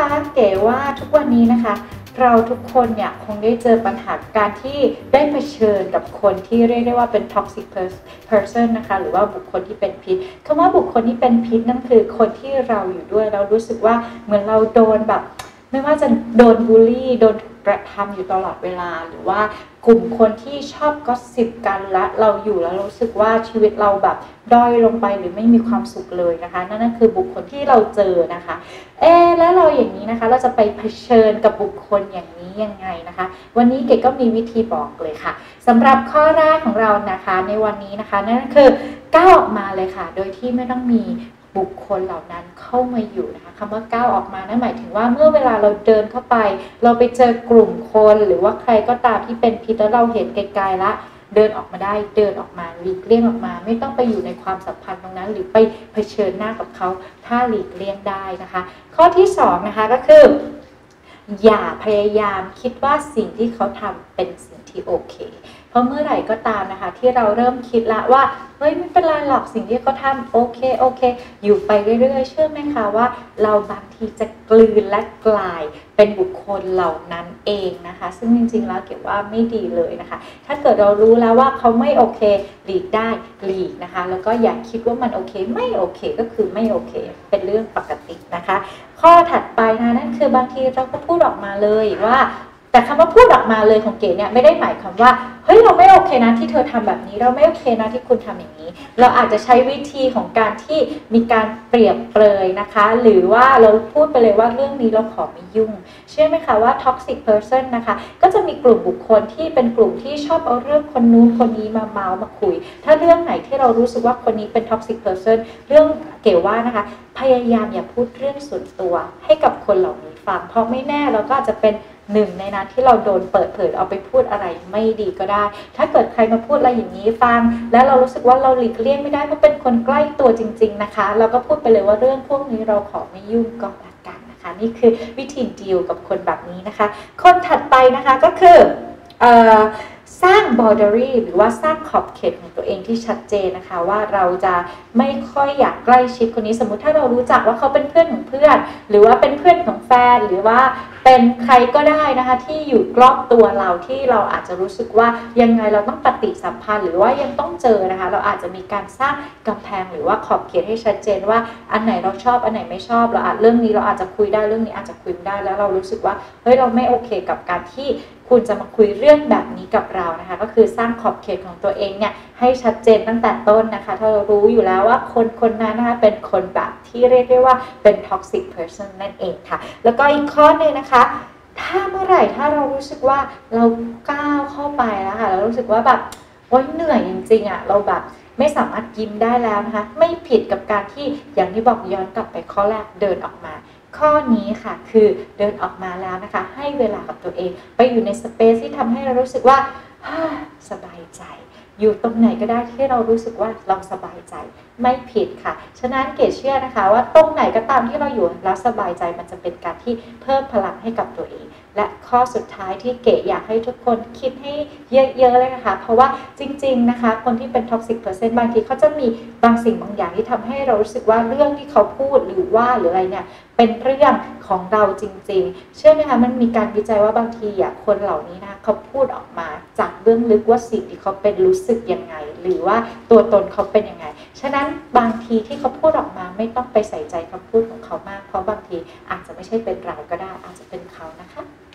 คะเก๋ว่าทุกวันนี้นะคะเราทุกคนเนี่ยคงได้เจอปัญหาการที่ได้เผชิญกับคนที่เรียกได้ว่าเป็น toxic person นะคะหรือว่าบุคคลที่เป็นพิษคำว่าบุคคลที่เป็นพิษนั่นคือคนที่เราอยู่ด้วยเรารู้สึกว่าเหมือนเราโดนแบบไม่ว่าจะโดนบูลลี่โดนกระทำอยู่ตลอดเวลาหรือว่ากลุ่มคนที่ชอบก็สิบกันและเราอยู่แล้วรู้สึกว่าชีวิตเราแบบด้อยลงไปหรือไม่มีความสุขเลยนะคะนั่นคือบุคคลที่เราเจอนะคะแล้วเราอย่างนี้นะคะเราจะไปเผชิญกับบุคคลอย่างนี้ยังไงนะคะวันนี้เก๋ก็มีวิธีบอกเลยค่ะสำหรับข้อแรกของเรานะคะในวันนี้นะคะนั่นก็คือก้าวออกมาเลยค่ะโดยที่ไม่ต้องมีบุคคลเหล่านั้นเข้ามาอยู่นะคะคำว่าก้าวออกมานั่นหมายถึงว่าเมื่อเวลาเราเดินเข้าไปเราไปเจอกลุ่มคนหรือว่าใครก็ตามที่เป็นพิษแล้วเราเห็นไกลๆละเดินออกมาได้เดินออกมาหลีกเลี่ยงออกมาไม่ต้องไปอยู่ในความสัมพันธ์ตรงนั้นหรือไปเผชิญหน้ากับเขาถ้าหลีกเลี่ยงได้นะคะข้อที่2นะคะก็คืออย่าพยายามคิดว่าสิ่งที่เขาทำเป็นสิ่งที่โอเคเพราะเมื่อไหร่ก็ตามนะคะที่เราเริ่มคิดละว่าเฮ้ยไม่เป็นไรหรอกสิ่งที่เขาทำโอเคอยู่ไปเรื่อยๆเชื่อไหมคะว่าเราบางทีจะกลืนและกลายเป็นบุคคลเหล่านั้นเองนะคะซึ่งจริงๆแล้วเก็บว่าไม่ดีเลยนะคะถ้าเกิดเรารู้แล้วว่าเขาไม่โอเคหลีกได้หลีกนะคะแล้วก็อย่าคิดว่ามันโอเคไม่โอเคก็คือไม่โอเคเป็นเรื่องปกตินะคะข้อถัดไปนะนั่นคือบางทีเราก็พูดออกมาเลยว่าแต่คำว่าพูดออกมาเลยของเก๋เนี่ยไม่ได้หมายความว่าเฮ้ยเราไม่โอเคนะที่เธอทำแบบนี้เราไม่โอเคนะที่คุณทำอย่างนี้เราอาจจะใช้วิธีของการที่มีการเปรียบเปรยนะคะหรือว่าเราพูดไปเลยว่าเรื่องนี้เราขอไม่ยุ่งเชื่อไหมคะว่า toxic person นะคะก็จะมีกลุ่มบุคคลที่เป็นกลุ่มที่ชอบเอาเรื่องคนนู้นคนนี้มาเมาส์มาคุยถ้าเรื่องไหนที่เรารู้สึกว่าคนนี้เป็น toxic person เรื่องเก๋ว่านะคะพยายามอย่าพูดเรื่องส่วนตัวให้กับคนเหล่านี้ฟังเพราะไม่แน่เราก็อาจจะเป็นหนึ่งในนั้นที่เราโดนเปิดเผยเอาไปพูดอะไรไม่ดีก็ได้ถ้าเกิดใครมาพูดอะไรอย่างนี้ฟังแล้วเรารู้สึกว่าเราหลีกเลี่ยงไม่ได้เพราะเป็นคนใกล้ตัวจริงๆนะคะเราก็พูดไปเลยว่าเรื่องพวกนี้เราขอไม่ยุ่งก็แล้วกันนะคะนี่คือวิธีดีลกับคนแบบนี้นะคะคนถัดไปนะคะก็คือสร้าง boundary หรือว่าสร้างขอบเขตของตัวเองที่ชัดเจนนะคะว่าเราจะไม่ค่อยอยากใกล้ชิดคนนี้สมมุติถ้าเรารู้จักว่าเขาเป็นเพื่อนของเพื่อนหรือว่าเป็นเพื่อนของแฟนหรือว่าเป็นใครก็ได้นะคะที่อยู่รอบตัวเราที่เราอาจจะรู้สึกว่ายังไงเราต้องปฏิสัมพันธ์หรือว่ายังต้องเจอนะคะเราอาจจะมีการสร้างกำแพงหรือว่าขอบเขตให้ชัดเจนว่าอันไหนเราชอบอันไหนไม่ชอบเราอาจเรื่องนี้เราอาจจะคุยได้เรื่องนี้อาจจะคุยไม่ได้แล้วเรารู้สึกว่าเฮ้ยเราไม่โอเคกับการที่คุณจะมาคุยเรื่องแบบนี้กับเรานะคะก็คือสร้างขอบเขตของตัวเองเนี่ยให้ชัดเจนตั้งแต่ต้นนะคะถ้าเรารู้อยู่แล้วว่าคนนั้นนะคะเป็นคนแบบที่เรียกได้ว่าเป็น toxic person นั่นเองค่ะแล้วก็อีกข้อนึงนะคะถ้าเมื่อไหร่ถ้าเรารู้สึกว่าเราก้าวเข้าไปแล้วค่ะเรารู้สึกว่าแบบโอ๊ยเหนื่อยจริงๆอ่ะเราแบบไม่สามารถยิ้มได้แล้วนะคะไม่ผิดกับการที่อย่างที่บอกย้อนกลับไปข้อแรกเดินออกมาข้อนี้ค่ะคือเดินออกมาแล้วนะคะให้เวลากับตัวเองไปอยู่ในสเปซที่ทำให้เรารู้สึกว่าสบายใจอยู่ตรงไหนก็ได้ที่เรารู้สึกว่าเราสบายใจไม่ผิดค่ะฉะนั้นเก๋เชื่อนะคะว่าตรงไหนก็ตามที่เราอยู่แล้วสบายใจมันจะเป็นการที่เพิ่มพลังให้กับตัวเองและข้อสุดท้ายที่เก๋อยากให้ทุกคนคิดให้เยอะๆเลยนะคะเพราะว่าจริงๆนะคะคนที่เป็น toxic person บางทีเขาจะมีบางสิ่งบางอย่างที่ทำให้เรารู้สึกว่าเรื่องที่เขาพูดหรือว่าหรืออะไรเนี่ยเป็นเรื่องของเราจริงๆเชื่อไหมคะมันมีการวิจัยว่าบางทีคนเหล่านี้นะเขาพูดออกมาจากเบื้องลึกว่าสิ่งที่เขาเป็นรู้สึกยังไงหรือว่าตัวตนเขาเป็นยังไงฉะนั้นบางทีที่เขาพูดออกมาไม่ต้องไปใส่ใจคำพูดของเขามากเพราะบางทีอาจจะไม่ใช่เป็นเราก็ได้อาจจะเป็นเขานะคะ